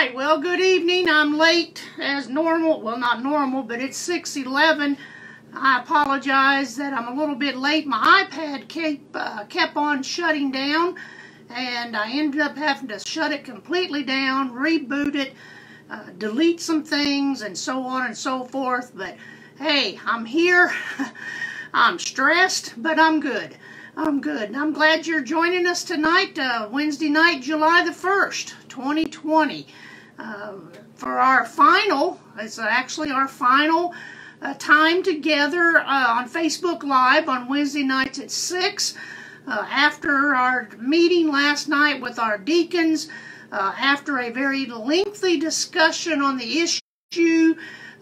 right, well, good evening. I'm late as normal. Well, not normal, but it's 6:11. I apologize that I'm a little bit late. My iPad kept on shutting down, and I ended up having to shut it completely down, reboot it, delete some things, and so on and so forth. But hey, I'm here. I'm stressed, but I'm good. I'm good. And I'm glad you're joining us tonight, Wednesday night, July the 1st, 2020, for our final, it's actually our final time together on Facebook Live on Wednesday nights at 6. After our meeting last night with our deacons, after a very lengthy discussion on the issue,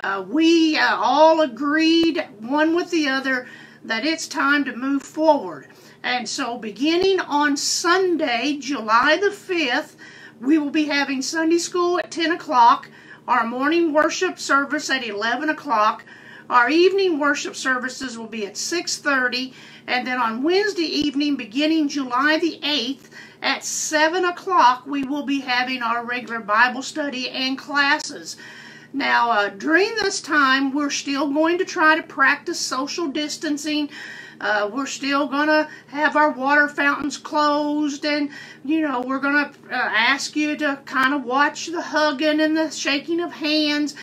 we all agreed, one with the other, that it's time to move forward. And so beginning on Sunday, July the 5th, we will be having Sunday school at 10 o'clock, our morning worship service at 11 o'clock, our evening worship services will be at 6:30, and then on Wednesday evening, beginning July the 8th, at 7 o'clock, we will be having our regular Bible study and classes. Now, during this time, we're still going to try to practice social distancing. We're still going to have our water fountains closed, and, you know, we're going to ask you to kind of watch the hugging and the shaking of hands.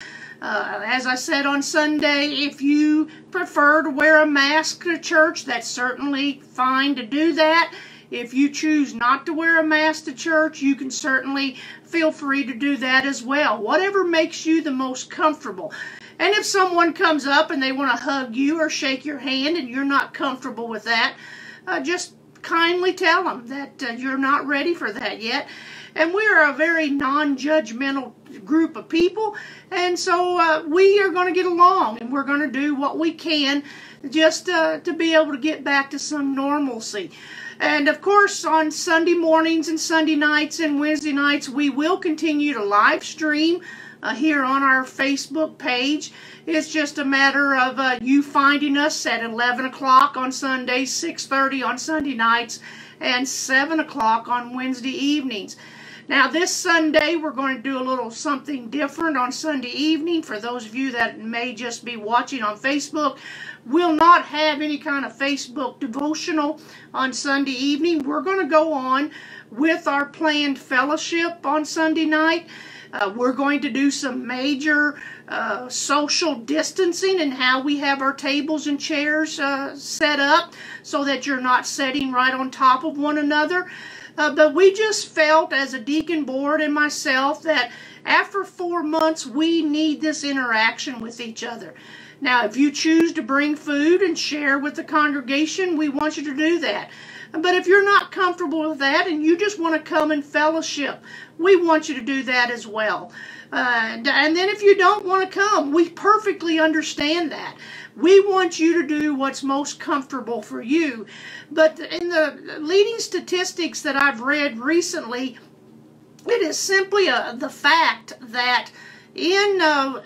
As I said on Sunday, if you prefer to wear a mask to church, that's certainly fine to do that. If you choose not to wear a mask to church, you can certainly feel free to do that as well. Whatever makes you the most comfortable. And if someone comes up and they want to hug you or shake your hand and you're not comfortable with that, just kindly tell them that you're not ready for that yet. And we're a very non-judgmental group of people, and so we are going to get along, and we're going to do what we can just to be able to get back to some normalcy. And of course, on Sunday mornings and Sunday nights and Wednesday nights, we will continue to live stream here on our Facebook page. It's just a matter of you finding us at 11 o'clock on Sundays, 6:30 on Sunday nights, and 7 o'clock on Wednesday evenings. Now, this Sunday, we're going to do a little something different on Sunday evening. For those of you that may just be watching on Facebook, we'll not have any kind of Facebook devotional on Sunday evening. We're going to go on with our planned fellowship on Sunday night. We're going to do some major social distancing and how we have our tables and chairs set up so that you're not sitting right on top of one another. But we just felt as a deacon board and myself that after 4 months, we need this interaction with each other. Now, if you choose to bring food and share with the congregation, we want you to do that. But if you're not comfortable with that and you just want to come and fellowship, we want you to do that as well. And then if you don't want to come, we perfectly understand that. We want you to do what's most comfortable for you. But in the leading statistics that I've read recently, it is simply the fact that in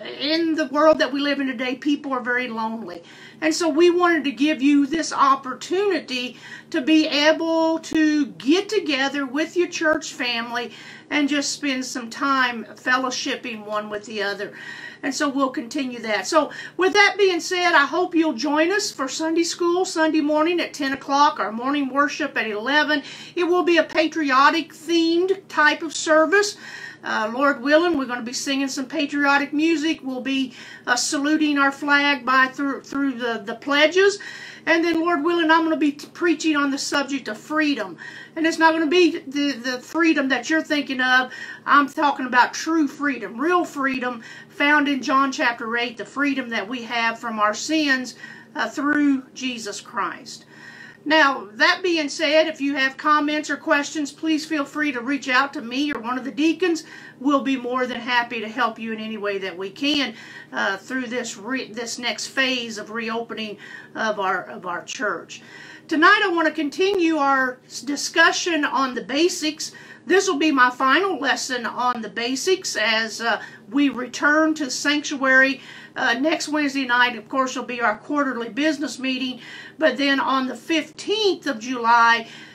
the world that we live in today, people are very lonely. And so we wanted to give you this opportunity to be able to get together with your church family and just spend some time fellowshipping one with the other. And so we'll continue that. So with that being said, I hope you'll join us for Sunday school, Sunday morning at 10 o'clock, our morning worship at 11. It will be a patriotic themed type of service. Lord willing, we're going to be singing some patriotic music. We'll be saluting our flag through the pledges. And then, Lord willing, I'm going to be preaching on the subject of freedom. And it's not going to be the freedom that you're thinking of. I'm talking about true freedom, real freedom found in John chapter 8, the freedom that we have from our sins through Jesus Christ. Now, that being said, if you have comments or questions, please feel free to reach out to me or one of the deacons. We'll be more than happy to help you in any way that we can through this next phase of reopening of our church. Tonight, I want to continue our discussion on the basics. This will be my final lesson on the basics as we return to sanctuary. Next Wednesday night, of course, will be our quarterly business meeting. But then on the 15th of July,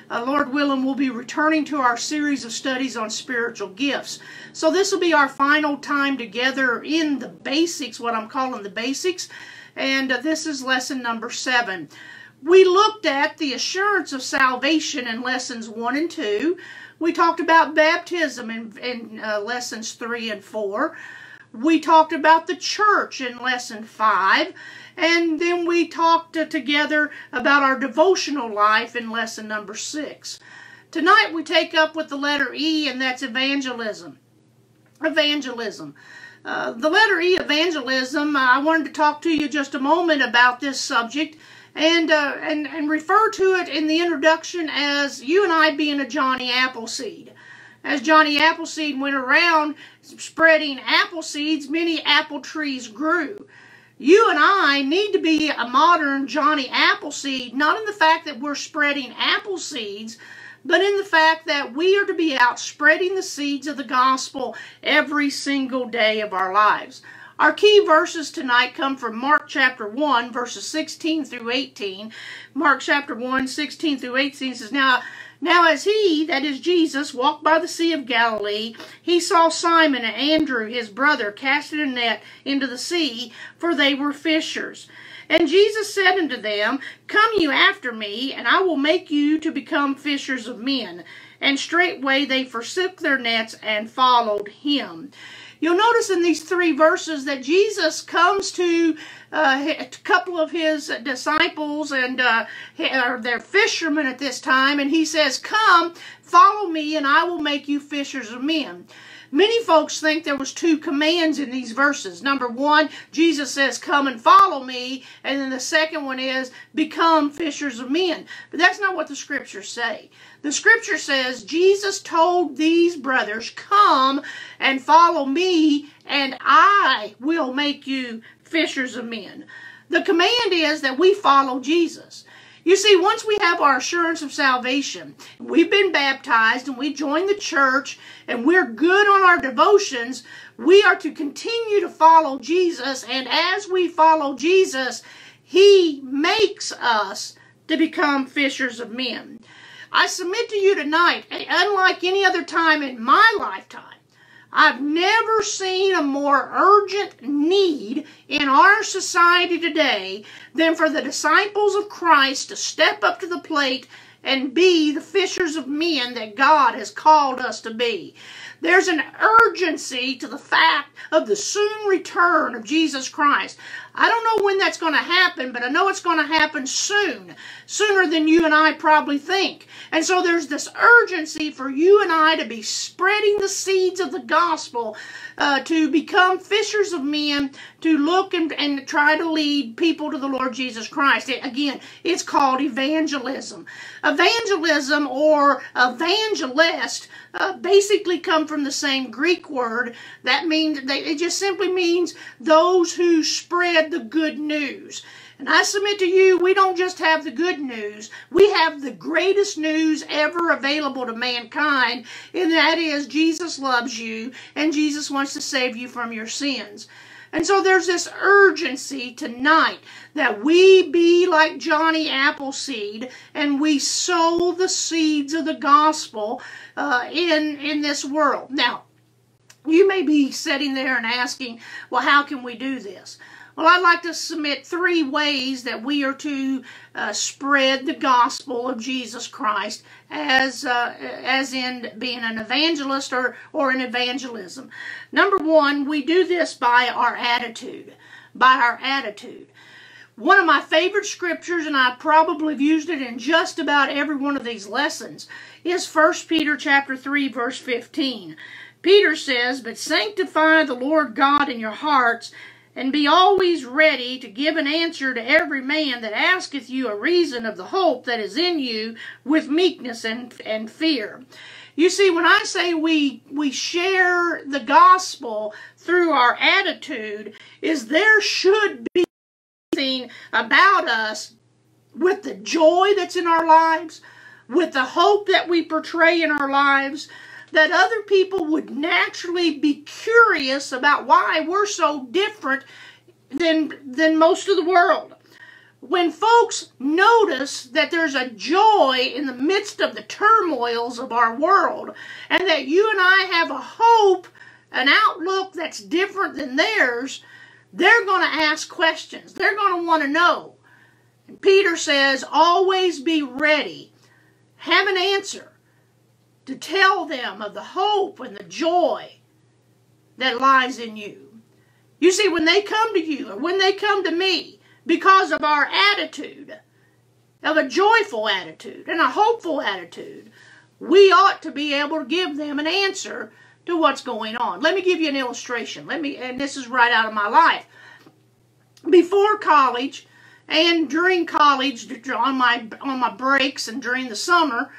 Lord willing, we'll be returning to our series of studies on spiritual gifts. So this will be our final time together in the basics, what I'm calling the basics. And this is lesson number 7. We looked at the assurance of salvation in lessons 1 and 2. We talked about baptism in lessons 3 and 4. We talked about the church in lesson 5. And then we talked together about our devotional life in lesson number 6. Tonight we take up with the letter E, and that's evangelism. Evangelism. The letter E, evangelism, I wanted to talk to you just a moment about this subject and refer to it in the introduction as you and I being a Johnny Appleseed. As Johnny Appleseed went around spreading apple seeds, many apple trees grew. You and I need to be a modern Johnny Appleseed, not in the fact that we're spreading apple seeds, but in the fact that we are to be out spreading the seeds of the gospel every single day of our lives. Our key verses tonight come from Mark chapter 1, verses 16 through 18. Mark chapter 1, 16 through 18 says, Now as he, that is Jesus, walked by the Sea of Galilee, he saw Simon and Andrew, his brother, casting a net into the sea, for they were fishers. And Jesus said unto them, Come you after me, and I will make you to become fishers of men. And straightway they forsook their nets and followed him. You'll notice in these 3 verses that Jesus comes to a couple of his disciples, and they're fishermen at this time, and he says, Come, follow me, and I will make you fishers of men. Many folks think there was 2 commands in these verses. Number 1, Jesus says, Come and follow me, and then the second one is, become fishers of men. But that's not what the scriptures say. The scripture says, Jesus told these brothers, Come and follow me, and I will make you fishers of men. The command is that we follow Jesus. You see, once we have our assurance of salvation, we've been baptized and we join the church and we're good on our devotions, we are to continue to follow Jesus, and as we follow Jesus, he makes us to become fishers of men. I submit to you tonight, unlike any other time in my lifetime, I've never seen a more urgent need in our society today than for the disciples of Christ to step up to the plate and be the fishers of men that God has called us to be. There's an urgency to the fact of the soon return of Jesus Christ. I don't know when that's going to happen, but I know it's going to happen soon. Sooner than you and I probably think. And so there's this urgency for you and I to be spreading the seeds of the gospel, to become fishers of men, to look and try to lead people to the Lord Jesus Christ. Again, it's called evangelism. Evangelism or evangelist basically come from the same Greek word. That means, it just simply means those who spread the good news. And I submit to you, we don't just have the good news. We have the greatest news ever available to mankind, and that is Jesus loves you, and Jesus wants to save you from your sins. And so there's this urgency tonight that we be like Johnny Appleseed, and we sow the seeds of the gospel in this world. Now, you may be sitting there and asking, well, how can we do this? Well, I'd like to submit 3 ways that we are to spread the gospel of Jesus Christ as in being an evangelist or an evangelism. Number 1, we do this by our attitude. By our attitude. One of my favorite scriptures, and I probably have used it in just about every one of these lessons, is 1 Peter chapter 3, verse 15. Peter says, But sanctify the Lord God in your hearts, and be always ready to give an answer to every man that asketh you a reason of the hope that is in you with meekness and fear. You see, when I say we share the gospel through our attitude, is there should be something about us with the joy that's in our lives, with the hope that we portray in our lives, that other people would naturally be curious about why we're so different than most of the world. when folks notice that there's a joy in the midst of the turmoils of our world, and that you and I have a hope, an outlook that's different than theirs, they're going to ask questions. They're going to want to know. And Peter says, always be ready. Have an answer to tell them of the hope and the joy that lies in you. You see, when they come to you, or when they come to me, because of our attitude, of a joyful attitude and a hopeful attitude, we ought to be able to give them an answer to what's going on. Let me give you an illustration. And this is right out of my life. Before college and during college, on my breaks and during the summer,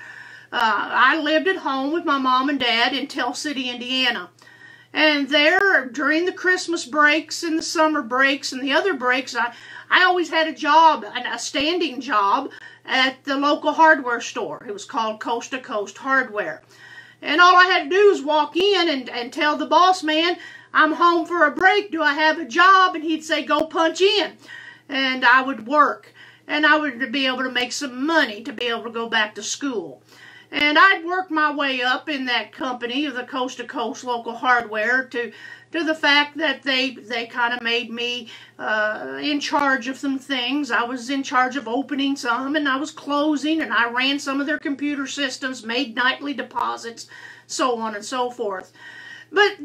I lived at home with my mom and dad in Tell City, Indiana. And there, during the Christmas breaks and the summer breaks and the other breaks, I always had a job, a standing job, at the local hardware store. It was called Coast to Coast Hardware. And all I had to do was walk in and tell the boss man, I'm home for a break, do I have a job? And he'd say, go punch in. And I would work. And I would be able to make some money to be able to go back to school. And I'd work my way up in that company of the Coast to Coast Local Hardware to the fact that they kind of made me in charge of some things. I was in charge of opening some, and I was closing, and I ran some of their computer systems, made nightly deposits, so on and so forth. But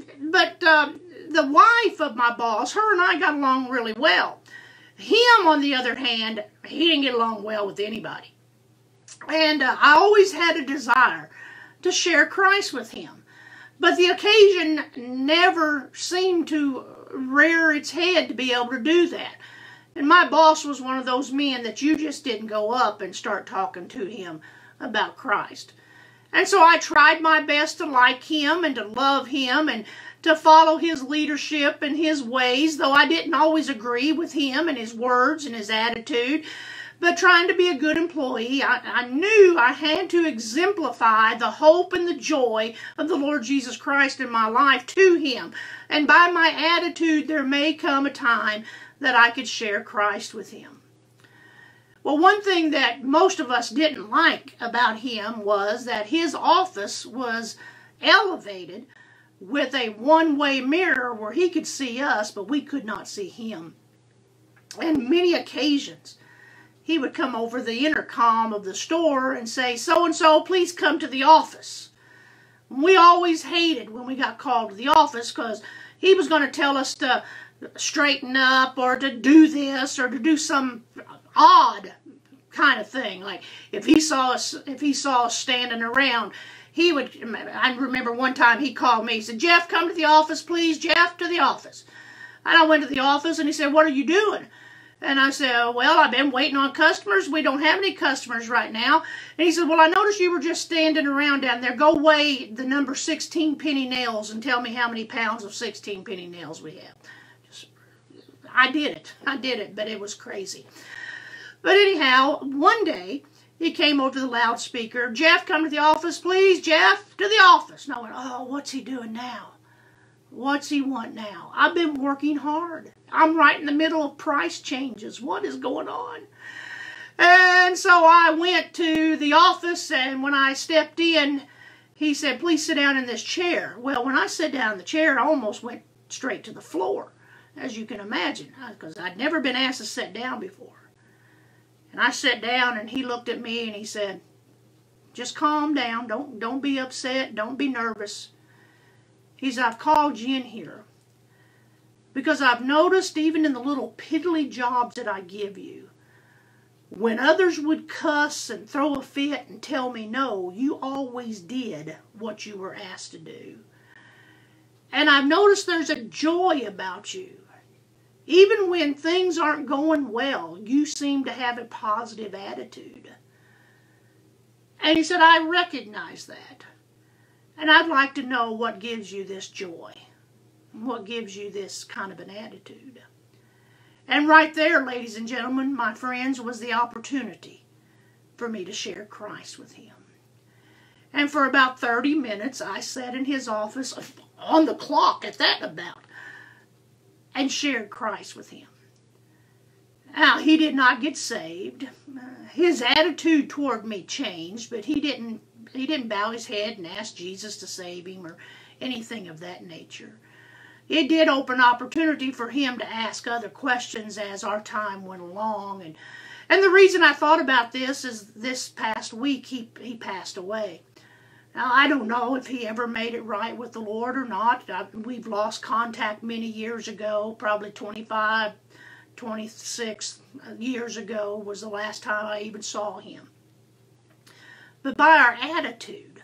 the wife of my boss, her and I got along really well. Him, on the other hand, he didn't get along well with anybody. And I always had a desire to share Christ with him. But the occasion never seemed to rear its head to be able to do that. And my boss was one of those men that you just didn't go up and start talking to him about Christ. And so I tried my best to like him and to love him and to follow his leadership and his ways, though I didn't always agree with him and his words and his attitude. But trying to be a good employee, I knew I had to exemplify the hope and the joy of the Lord Jesus Christ in my life to him. And by my attitude, there may come a time that I could share Christ with him. Well, one thing that most of us didn't like about him was that his office was elevated with a one-way mirror where he could see us, but we could not see him. And many occasions, he would come over the intercom of the store and say, so-and-so, please come to the office. We always hated when we got called to the office because he was going to tell us to straighten up or to do this or to do some odd kind of thing. Like if he saw us standing around, he would, I remember one time he called me, he said, Jeff, come to the office, please. Jeff, to the office. And I went to the office and he said, what are you doing? And I said, well, I've been waiting on customers. We don't have any customers right now. And he said, well, I noticed you were just standing around down there. Go weigh the number 16 penny nails and tell me how many pounds of 16 penny nails we have. I did it, but it was crazy. But anyhow, one day, he came over to the loudspeaker. Jeff, come to the office, please. Jeff, to the office. And I went, oh, what's he doing now? What's he want now? I've been working hard. I'm right in the middle of price changes. What is going on? And so I went to the office, and when I stepped in, he said, please sit down in this chair. Well, when I sat down in the chair, I almost went straight to the floor, as you can imagine, because I'd never been asked to sit down before. And I sat down, and he looked at me, and he said, just calm down. Don't be upset. Don't be nervous. He said, I've called you in here because I've noticed even in the little piddly jobs that I give you, when others would cuss and throw a fit and tell me no, you always did what you were asked to do. And I've noticed there's a joy about you. Even when things aren't going well, you seem to have a positive attitude. And he said, I recognize that. And I'd like to know what gives you this joy. What gives you this kind of an attitude. And right there, ladies and gentlemen, my friends, was the opportunity for me to share Christ with him. And for about 30 minutes, I sat in his office, on the clock at that about, and shared Christ with him. Now, he did not get saved. His attitude toward me changed, but he didn't bow his head and ask Jesus to save him or anything of that nature. It did open opportunity for him to ask other questions as our time went along. And the reason I thought about this is this past week he passed away. Now, I don't know if he ever made it right with the Lord or not. We've lost contact many years ago, probably 25, 26 years ago was the last time I even saw him. But by our attitude,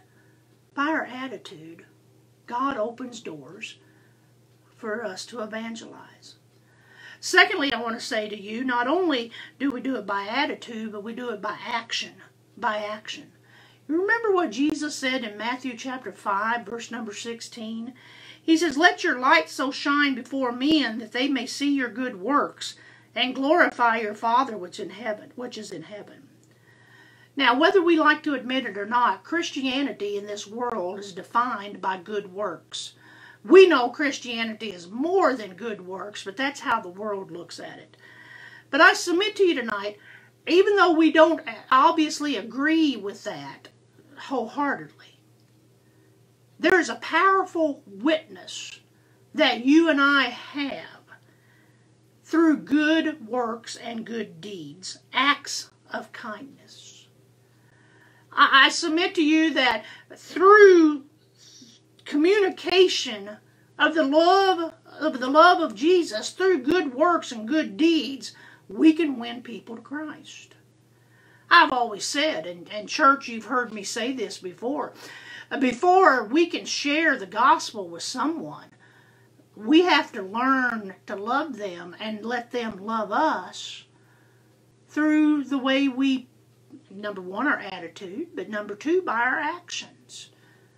God opens doors for us to evangelize. Secondly, I want to say to you, not only do we do it by attitude, but we do it by action. By action. You remember what Jesus said in Matthew chapter 5, verse number 16? He says, "Let your light so shine before men that they may see your good works and glorify your Father which is in heaven." Now, whether we like to admit it or not, Christianity in this world is defined by good works. We know Christianity is more than good works, but that's how the world looks at it. But I submit to you tonight, even though we don't obviously agree with that wholeheartedly, there is a powerful witness that you and I have through good works and good deeds, acts of kindness. I submit to you that through communication of the love of Jesus, through good works and good deeds, we can win people to Christ. I've always said, and church, you've heard me say this before we can share the gospel with someone, we have to learn to love them and let them love us through the way we, number one, our attitude, but number two, by our actions.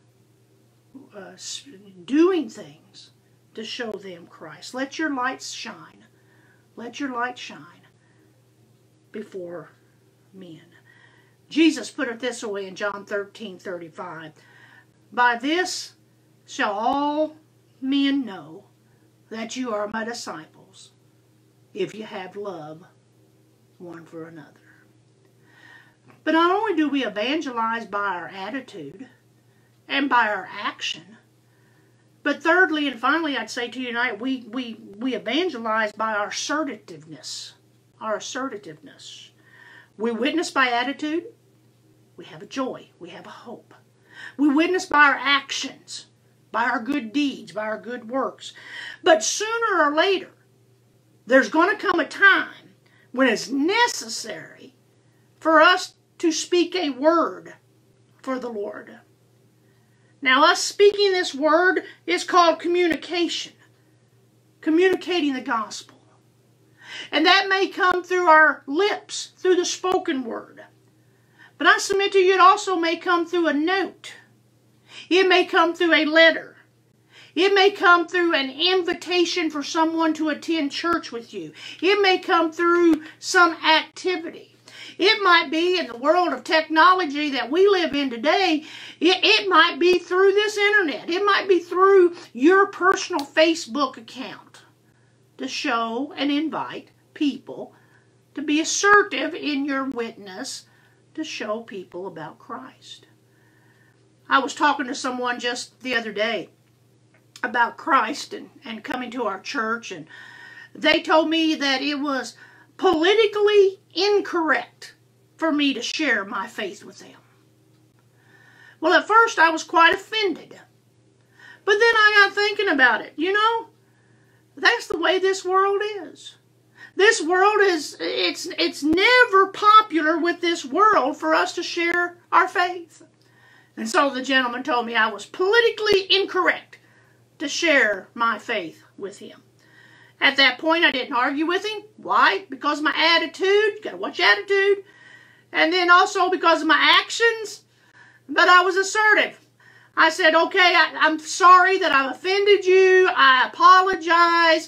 Doing things to show them Christ. Let your light shine. Let your light shine before men. Jesus put it this way in John 13:35. "By this shall all men know that you are my disciples, if you have love one for another." But not only do we evangelize by our attitude and by our action, but thirdly and finally, I'd say to you tonight, we evangelize by our assertiveness. Our assertiveness. We witness by attitude. We have a joy. We have a hope. We witness by our actions, by our good deeds, by our good works. But sooner or later, there's going to come a time when it's necessary for us to speak a word for the Lord. Now, us speaking this word is called communication. Communicating the gospel. And that may come through our lips, through the spoken word. But I submit to you, it also may come through a note. It may come through a letter. It may come through an invitation for someone to attend church with you. It may come through some activity. It might be in the world of technology that we live in today. It might be through this internet. It might be through your personal Facebook account to show and invite people to be assertive in your witness to show people about Christ. I was talking to someone just the other day about Christ and coming to our church, and they told me that it was politically incorrect for me to share my faith with them. Well, at first I was quite offended. But then I got thinking about it. You know, that's the way this world is. This world is, it's never popular with this world for us to share our faith. And so the gentleman told me I was politically incorrect to share my faith with him. At that point, I didn't argue with him. Why? Because of my attitude. Got to watch attitude. And then also because of my actions. But I was assertive. I said, okay, I'm sorry that I've offended you. I apologize.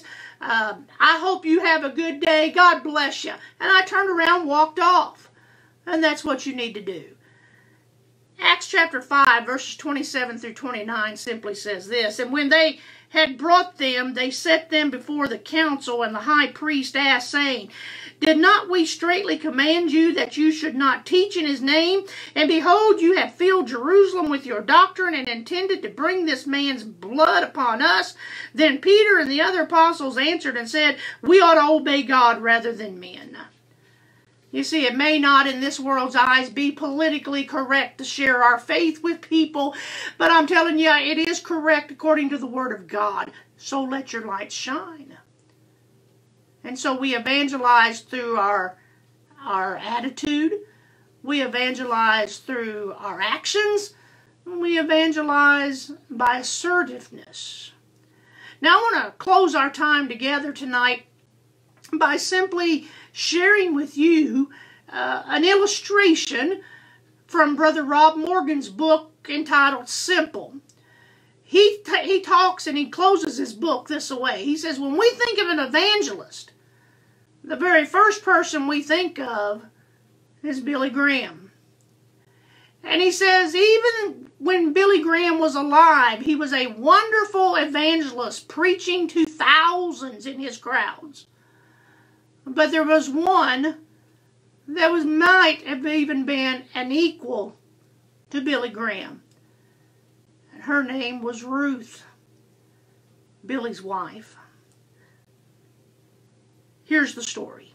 I hope you have a good day. God bless you. And I turned around and walked off. And that's what you need to do. Acts chapter 5, verses 27 through 29 simply says this, "And when they had brought them, they set them before the council, and the high priest asked, saying, Did not we straitly command you that you should not teach in his name? And behold, you have filled Jerusalem with your doctrine, and intended to bring this man's blood upon us. Then Peter and the other apostles answered and said, We ought to obey God rather than men." You see, it may not in this world's eyes be politically correct to share our faith with people, but I'm telling you, it is correct according to the Word of God. So let your light shine. And so we evangelize through our attitude, we evangelize through our actions, and we evangelize by assertiveness. Now I want to close our time together tonight by simply sharing with you an illustration from Brother Rob Morgan's book entitled Simple. He talks and he closes his book this way. He says, when we think of an evangelist, the very first person we think of is Billy Graham. And he says, even when Billy Graham was alive, he was a wonderful evangelist, preaching to thousands in his crowds. But there was one that might have even been an equal to Billy Graham. And her name was Ruth, Billy's wife. Here's the story.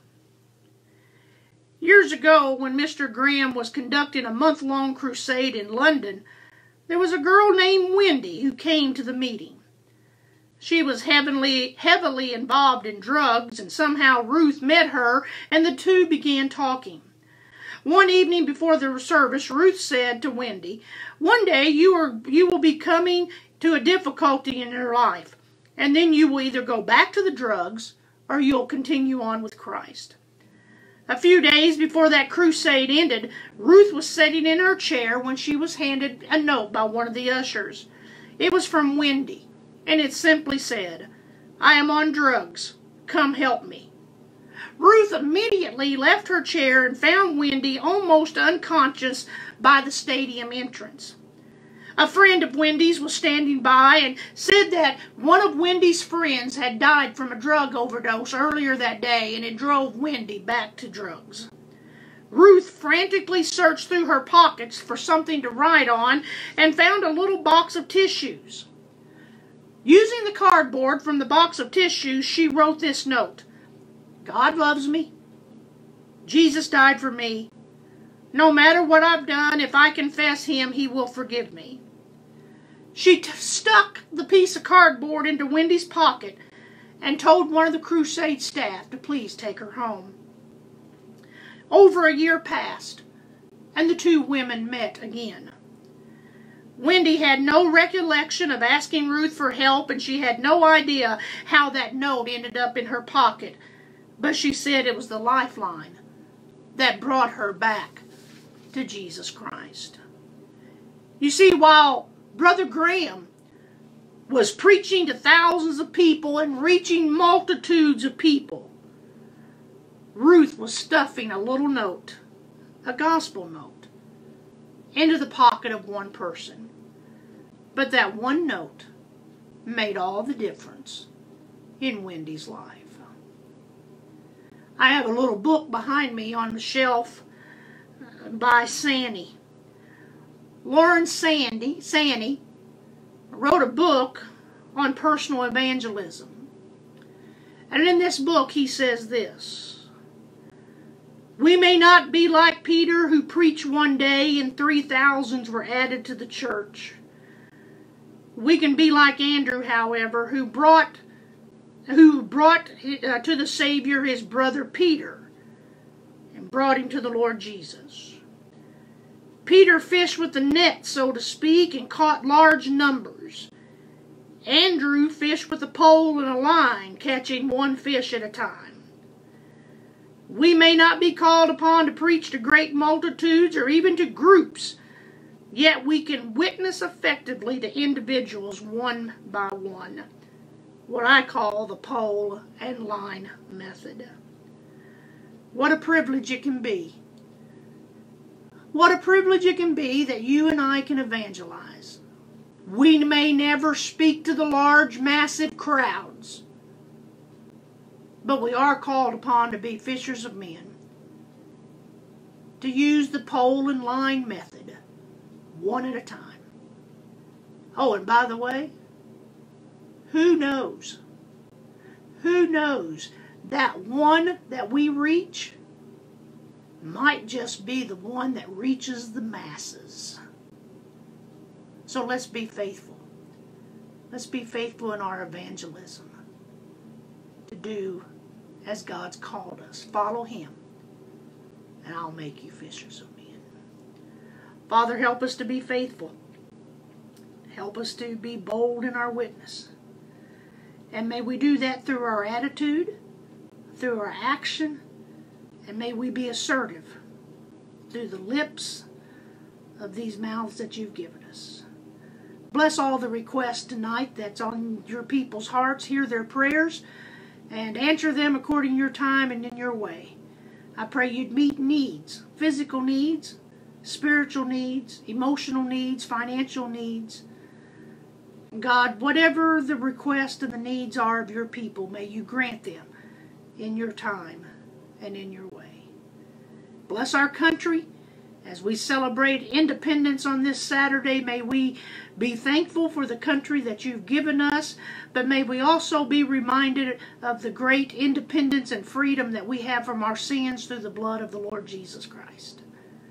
Years ago, when Mr. Graham was conducting a month-long crusade in London, there was a girl named Wendy who came to the meeting. She was heavily involved in drugs, and somehow Ruth met her, and the two began talking. One evening before the service, Ruth said to Wendy, "One day you will be coming to a difficulty in your life, and then you will either go back to the drugs or you'll continue on with Christ." A few days before that crusade ended, Ruth was sitting in her chair when she was handed a note by one of the ushers. It was from Wendy. And it simply said, "I am on drugs. Come help me." Ruth immediately left her chair and found Wendy almost unconscious by the stadium entrance. A friend of Wendy's was standing by and said that one of Wendy's friends had died from a drug overdose earlier that day, and it drove Wendy back to drugs. Ruth frantically searched through her pockets for something to write on and found a little box of tissues. Using the cardboard from the box of tissues, she wrote this note: "God loves me. Jesus died for me. No matter what I've done, if I confess Him, He will forgive me." She stuck the piece of cardboard into Wendy's pocket and told one of the crusade staff to please take her home. Over a year passed, and the two women met again. Wendy had no recollection of asking Ruth for help, and she had no idea how that note ended up in her pocket. But she said it was the lifeline that brought her back to Jesus Christ. You see, while Brother Graham was preaching to thousands of people and reaching multitudes of people, Ruth was stuffing a little note, a gospel note, into the pocket of one person. But that one note made all the difference in Wendy's life. I have a little book behind me on the shelf by Sanny. Lawrence Sanny wrote a book on personal evangelism. And in this book he says this: "We may not be like Peter, who preached one day and 3,000 were added to the church. We can be like Andrew, however, who brought to the Savior his brother Peter and brought him to the Lord Jesus. Peter fished with the net, so to speak, and caught large numbers. Andrew fished with a pole and a line, catching one fish at a time. We may not be called upon to preach to great multitudes or even to groups, yet we can witness effectively to individuals one by one. What I call the pole and line method." What a privilege it can be What a privilege it can be that you and I can evangelize. We may never speak to the large, massive crowds, but we are called upon to be fishers of men, to use the pole and line method, one at a time. Oh, and by the way, who knows? Who knows that one that we reach might just be the one that reaches the masses. So let's be faithful. Let's be faithful in our evangelism to do as God's called us. Follow Him, and I'll make you fishers of men. Father, help us to be faithful. Help us to be bold in our witness. And may we do that through our attitude, through our action, and may we be assertive through the lips of these mouths that you've given us. Bless all the requests tonight that's on your people's hearts. Hear their prayers and answer them according to your time and in your way. I pray you'd meet needs, physical needs, spiritual needs, emotional needs, financial needs. God, whatever the requests and the needs are of your people, may you grant them in your time and in your way. Bless our country as we celebrate independence on this Saturday. May we be thankful for the country that you've given us, but may we also be reminded of the great independence and freedom that we have from our sins through the blood of the Lord Jesus Christ.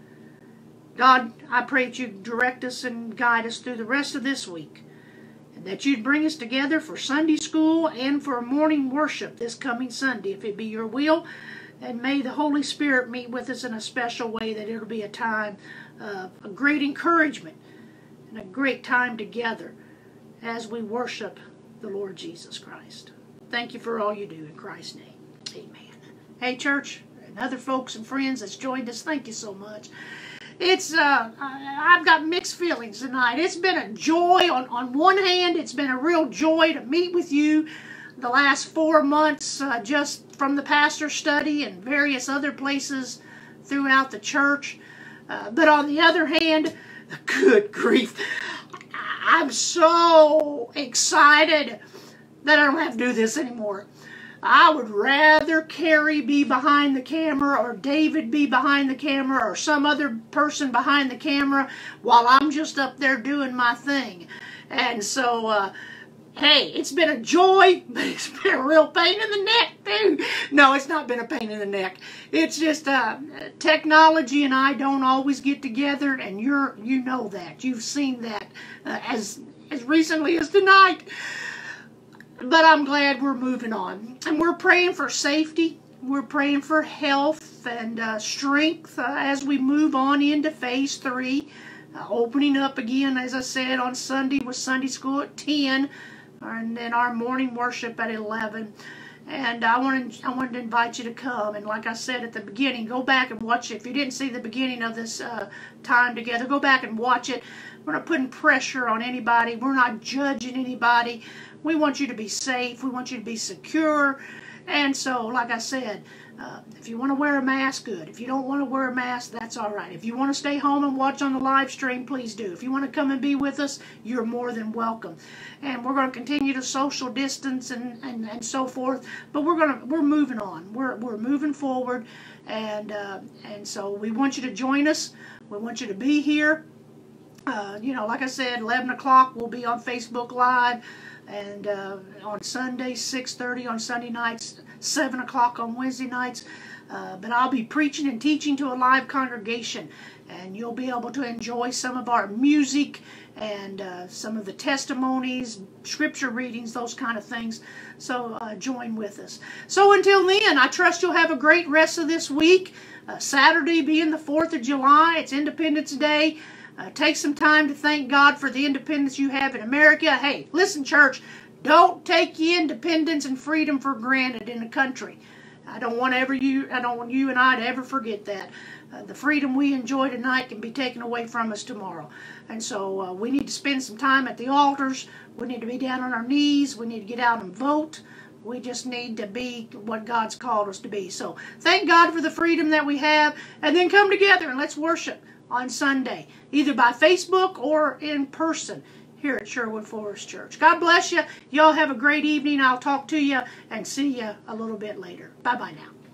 God, I pray that you direct us and guide us through the rest of this week, and that you'd bring us together for Sunday school and for morning worship this coming Sunday, if it be your will. And may the Holy Spirit meet with us in a special way, that it'll be a time of a great encouragement and a great time together as we worship the Lord Jesus Christ. Thank you for all you do in Christ's name. Amen. Hey, church, and other folks and friends that's joined us, thank you so much. I've got mixed feelings tonight. It's been a joy. On one hand, it's been a real joy to meet with you the last 4 months, just from the pastor study and various other places throughout the church. But on the other hand, good grief, I'm so excited that I don't have to do this anymore. I would rather Carrie be behind the camera, or David be behind the camera, or some other person behind the camera, while I'm just up there doing my thing. And so, hey, it's been a joy, but it's been a real pain in the neck, too. No, it's not been a pain in the neck. It's just technology and I don't always get together, and you know that. You've seen that as recently as tonight. But I'm glad we're moving on. And we're praying for safety. We're praying for health and strength as we move on into Phase 3. Opening up again, as I said, on Sunday with Sunday school at 10. And then our morning worship at 11. And I wanted to invite you to come. And like I said at the beginning, go back and watch it. If you didn't see the beginning of this time together, go back and watch it. We're not putting pressure on anybody. We're not judging anybody. We want you to be safe. We want you to be secure. And so, like I said, if you want to wear a mask, good. If you don't want to wear a mask, that's all right. If you want to stay home and watch on the live stream, please do. If you want to come and be with us, you're more than welcome. And we're going to continue to social distance and so forth. But we're moving on. We're moving forward. And so we want you to join us. We want you to be here. Like I said, 11 o'clock we'll be on Facebook Live. And on Sundays, 6:30 on Sunday nights, 7 o'clock on Wednesday nights. But I'll be preaching and teaching to a live congregation. And you'll be able to enjoy some of our music and some of the testimonies, scripture readings, those kind of things. So join with us. So until then, I trust you'll have a great rest of this week. Saturday being the 4th of July, it's Independence Day. Take some time to thank God for the independence you have in America. Hey, listen, church, don't take your independence and freedom for granted in the country. I don't want you and I to ever forget that. The freedom we enjoy tonight can be taken away from us tomorrow. And so we need to spend some time at the altars. We need to be down on our knees. We need to get out and vote. We just need to be what God's called us to be. So thank God for the freedom that we have. And then come together and let's worship. on Sunday, either by Facebook or in person here at Sherwood Forest Church. God bless you. Y'all have a great evening. I'll talk to you and see you a little bit later. Bye-bye now.